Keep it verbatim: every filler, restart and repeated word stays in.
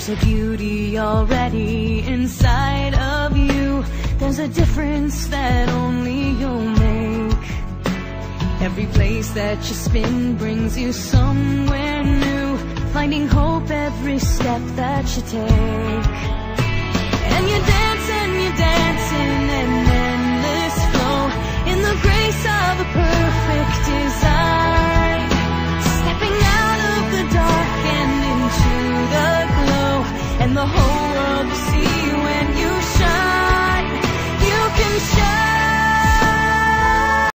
There's a beauty already inside of you. There's a difference that only you'll make. Every place that you spin brings you somewhere new, finding hope every step that you take. And you dance and you dance in an endless flow, in the grace of a perfect design, stepping out of the dark and into the glow, and the whole world will see you